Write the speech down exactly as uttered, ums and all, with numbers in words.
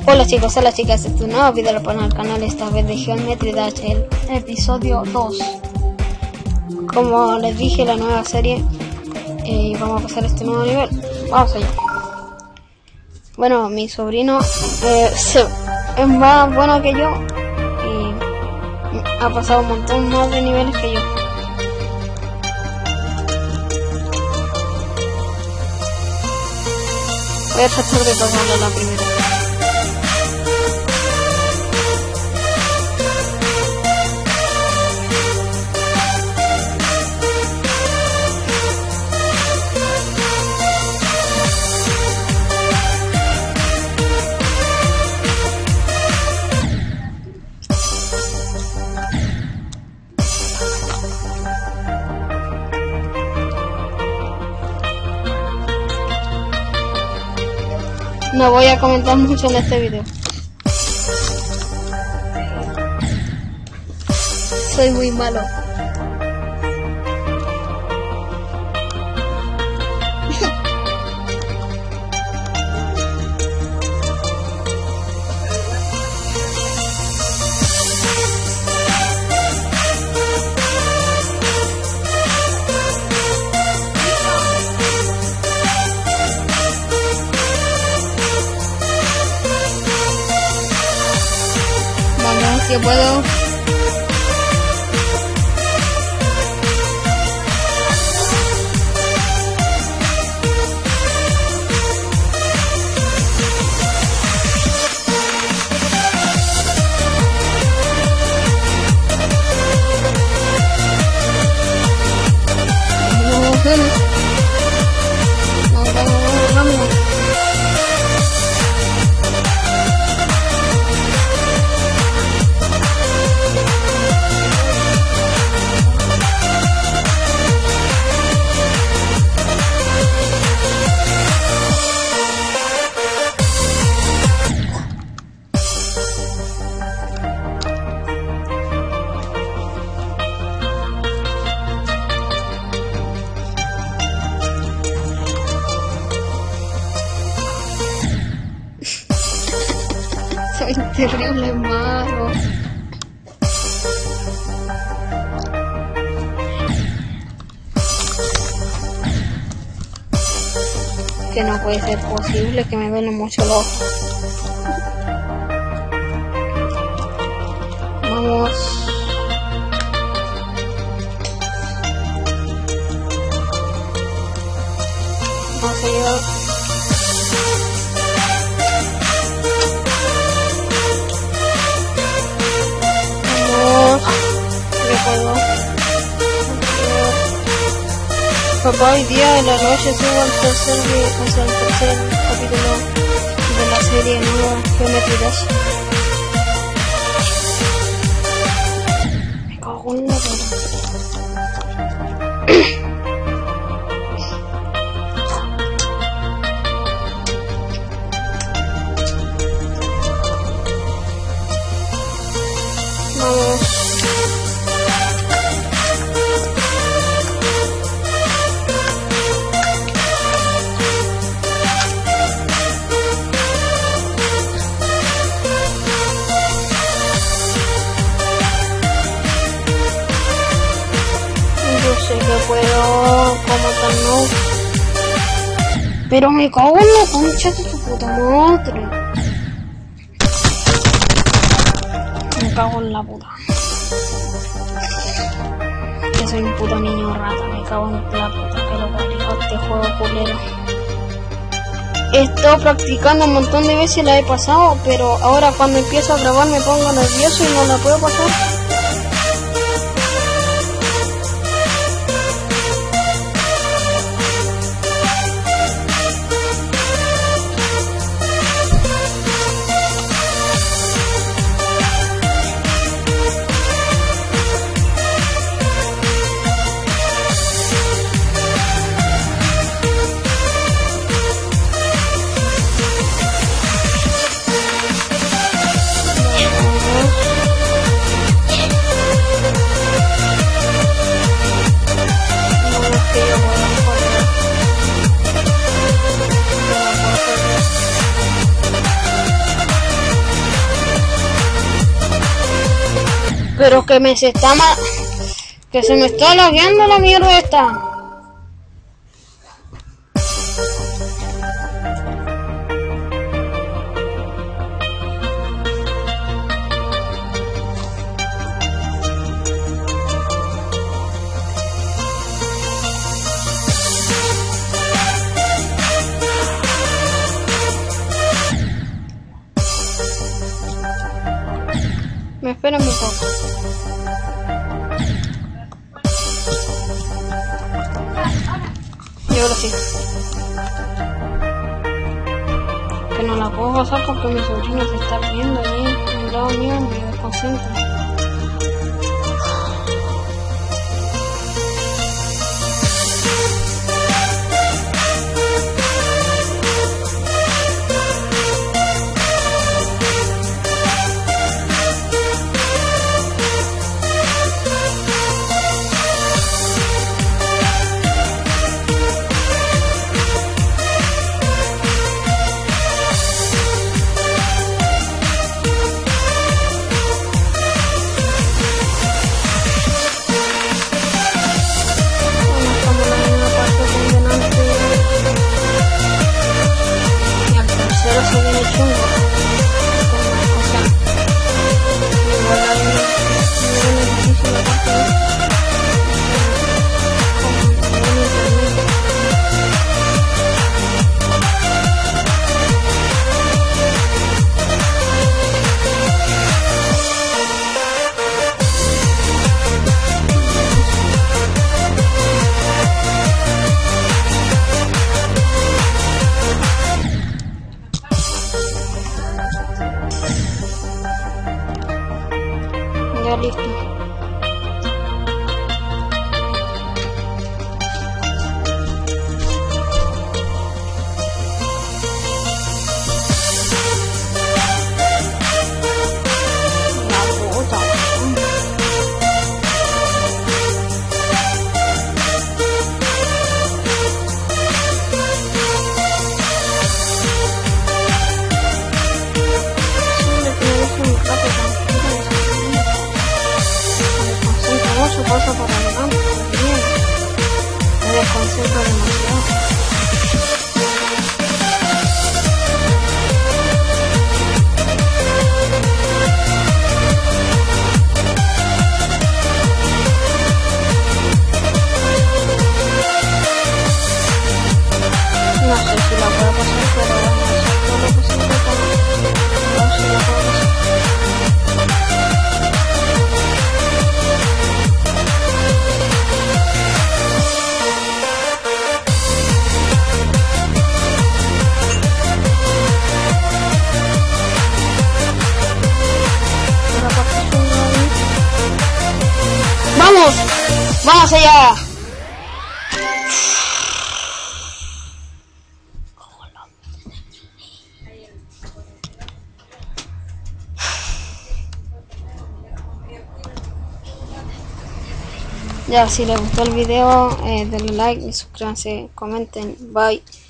Hola chicos, hola chicas, este es un nuevo video para el canal, esta vez de Geometry Dash, el episodio dos. Como les dije, la nueva serie, y eh, vamos a pasar este nuevo nivel. Vamos allá. Bueno, mi sobrino eh, se, es más bueno que yo y ha pasado un montón más de niveles que yo. Voy a tratar de pasarla la primera. No voy a comentar mucho en este video. Soy muy malo. Que puedo. Vamos, vamos, vamos. Soy terrible malo. Que no puede ser posible, que me duele mucho el ojo. Vamos. Vamos a llevar. Papá, hoy día en la noche subo al tercer, hacia el tercer capítulo de la serie nueva Geometry Dash. Me cago en la puta. Vamos. Sé que puedo como tal no, pero me cago en la concha de tu puta madre. Me cago en la puta. Que soy un puto niño rata, me cago en la puta que lo parió este juego culero. He estado practicando un montón de veces, la he pasado, pero ahora cuando empiezo a grabar me pongo nervioso y no la puedo pasar. Pero que me se está ma... que se me está lagueando la mierda esta. Me esperan un poco. Y ahora sí. Que no la puedo pasar porque mi sobrino se está viendo ahí al lado mío, me desconcentra. Ya listo. La puta. Mucho paso por adelante, bien. Me desconcentro demasiado. No sé si la puedo pasar, pero bueno, eso es todo lo posible para ver si la puedo pasar. ¡Vamos! ¡Vamos allá! Ya, si les gustó el video, eh, denle like y suscríbanse, comenten, bye.